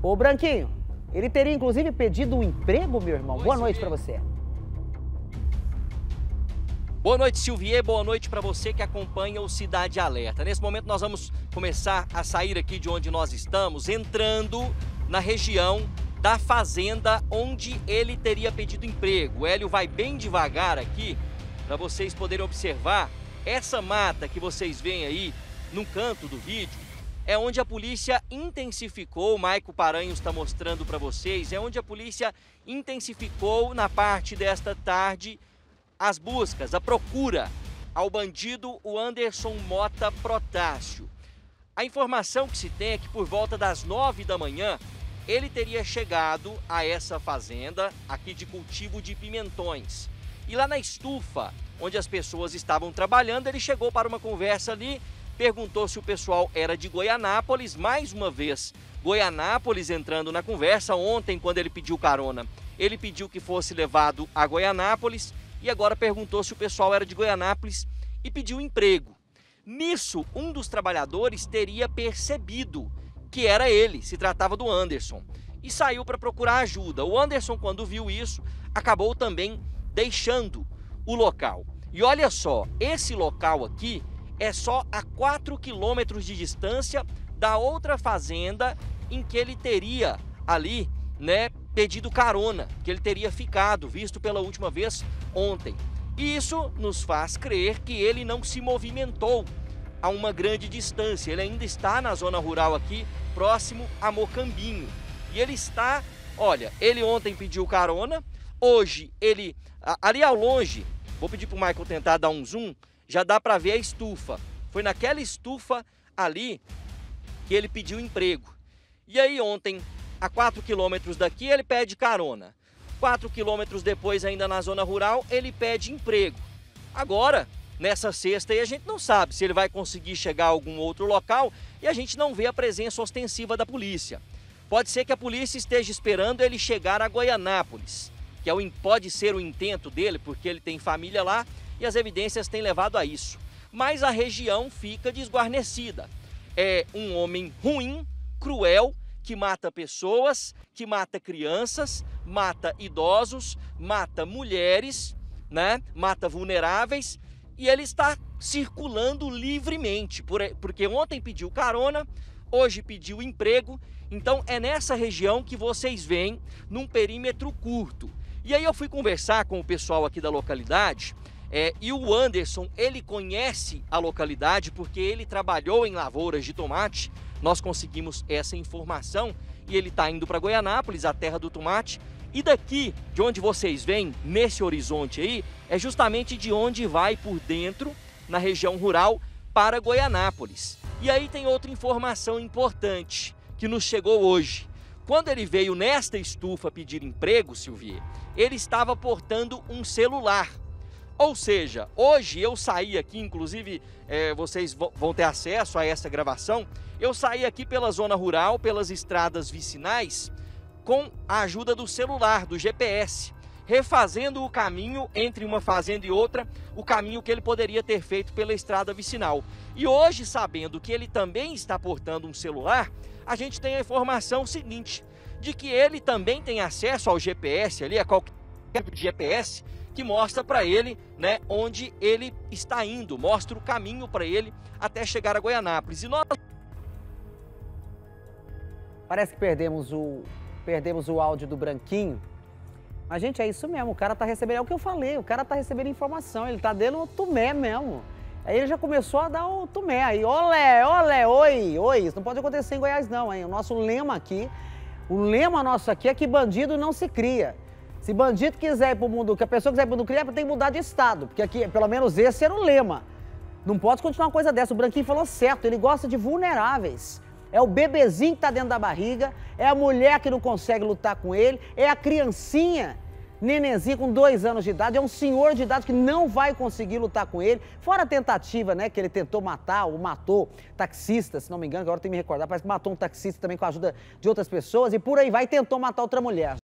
Ô, Branquinho, ele teria inclusive pedido um emprego, meu irmão? Boa noite pra você. Boa noite, Silvier. Boa noite para você que acompanha o Cidade Alerta. Nesse momento nós vamos começar a sair aqui de onde nós estamos, entrando na região da fazenda onde ele teria pedido emprego. O Hélio vai bem devagar aqui para vocês poderem observar. Essa mata que vocês veem aí no canto do vídeo é onde a polícia intensificou, o Maico Paranhos está mostrando para vocês, é onde a polícia intensificou na parte desta tarde as buscas, a procura ao bandido o Anderson Mota Protásio. A informação que se tem é que por volta das 9 da manhã, ele teria chegado a essa fazenda aqui de cultivo de pimentões. E lá na estufa, onde as pessoas estavam trabalhando, ele chegou para uma conversa ali, perguntou se o pessoal era de Goianápolis, mais uma vez, Goianápolis entrando na conversa. Ontem, quando ele pediu carona, ele pediu que fosse levado a Goianápolis, e agora perguntou se o pessoal era de Goianápolis e pediu emprego. Nisso, um dos trabalhadores teria percebido que era ele, se tratava do Anderson, e saiu para procurar ajuda. O Anderson, quando viu isso, acabou também deixando o local. E olha só, esse local aqui é só a 4 quilômetros de distância da outra fazenda em que ele teria ali, pedido carona, que ele teria ficado, visto pela última vez ontem. E isso nos faz crer que ele não se movimentou a uma grande distância. Ele ainda está na zona rural aqui, próximo a Mocambinho. E ele está, olha, ele ontem pediu carona, hoje ele, ali ao longe, vou pedir para o Michael tentar dar um zoom, já dá para ver a estufa. Foi naquela estufa ali que ele pediu emprego. E aí ontem, a 4 quilômetros daqui, ele pede carona. 4 quilômetros depois, ainda na zona rural, ele pede emprego. Agora, nessa sexta aí, a gente não sabe se ele vai conseguir chegar a algum outro local e a gente não vê a presença ostensiva da polícia. Pode ser que a polícia esteja esperando ele chegar a Goianápolis, que pode ser o intento dele, porque ele tem família lá e as evidências têm levado a isso. Mas a região fica desguarnecida. É um homem ruim, cruel, que mata pessoas, que mata crianças, mata idosos, mata mulheres, mata vulneráveis, e ele está circulando livremente, porque ontem pediu carona, hoje pediu emprego. Então é nessa região que vocês veem, num perímetro curto. E aí eu fui conversar com o pessoal aqui da localidade, e o Anderson, ele conhece a localidade porque ele trabalhou em lavouras de tomate. Nós conseguimos essa informação e ele está indo para Goianápolis, a terra do tomate. E daqui, de onde vocês veem, nesse horizonte aí, é justamente de onde vai por dentro, na região rural, para Goianápolis. E aí tem outra informação importante que nos chegou hoje. Quando ele veio nesta estufa pedir emprego, Silvier, ele estava portando um celular. Ou seja, hoje eu saí aqui, inclusive vocês vão ter acesso a essa gravação, eu saí aqui pela zona rural, pelas estradas vicinais, com a ajuda do celular, do GPS, refazendo o caminho entre uma fazenda e outra, o caminho que ele poderia ter feito pela estrada vicinal. E hoje, sabendo que ele também está portando um celular, a gente tem a informação seguinte, de que ele também tem acesso ao GPS ali, a qualquer tipo de GPS, que mostra para ele, onde ele está indo, mostra o caminho para ele até chegar a Goianápolis. E nós... Parece que perdemos o áudio do Branquinho. Mas, gente, é isso mesmo, o cara tá recebendo, é o que eu falei, o cara tá recebendo informação, ele tá dando o tumé mesmo. Aí ele já começou a dar o tumé aí, olé, olé, oi, isso não pode acontecer em Goiás não, hein? O nosso lema aqui, o lema nosso aqui é que bandido não se cria. Se bandido quiser ir pro mundo, que a pessoa quiser ir pro mundo criar, tem que mudar de estado, porque aqui, pelo menos esse era o lema. Não pode continuar uma coisa dessa, o Branquinho falou certo, ele gosta de vulneráveis. É o bebezinho que tá dentro da barriga, é a mulher que não consegue lutar com ele, é a criancinha, nenenzinho com 2 anos de idade, é um senhor de idade que não vai conseguir lutar com ele, fora a tentativa, que ele tentou matar, ou matou taxista, se não me engano, agora tem que me recordar, parece que matou um taxista também com a ajuda de outras pessoas, e por aí vai, tentou matar outra mulher.